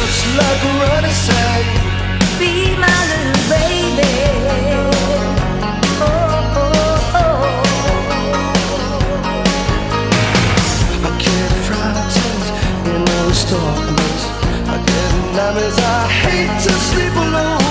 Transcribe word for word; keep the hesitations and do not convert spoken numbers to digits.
just like a running say, be my little baby. Oh, oh, oh. I get frightened in all the darkness. I get nightmares. I hate to sleep alone.